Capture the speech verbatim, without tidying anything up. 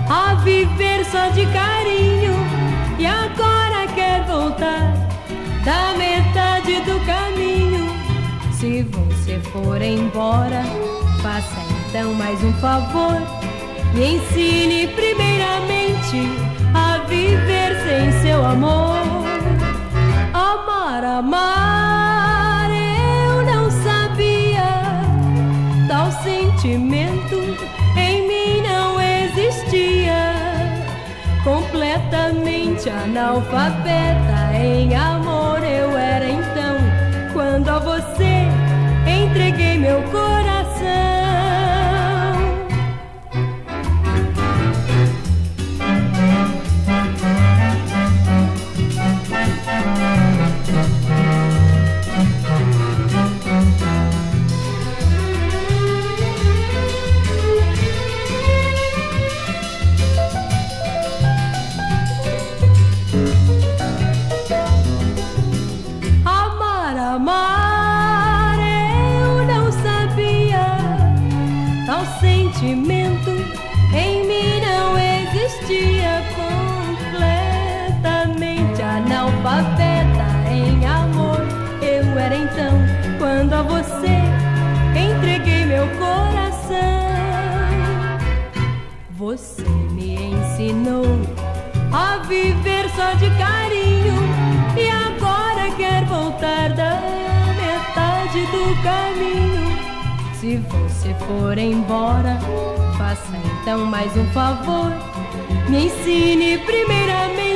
a viver só de carinho e agora quer voltar da metade do caminho. Se você for embora, faça então mais um favor, me ensine primeiramente a viver sem seu amor. Amar, amar, eu não sabia, tal sentimento em mim não existia. Completamente analfabeta em amor eu era então, quando a você entreguei meu coração. Amar, eu não sabia, tal sentimento em mim não existia. Completamente analfabeta em amor eu era então, quando a você entreguei meu coração. Você me ensinou a viver só de carinho e agora quer voltar da metade do caminho. Se você for embora, faça então mais um favor, me ensine primeiramente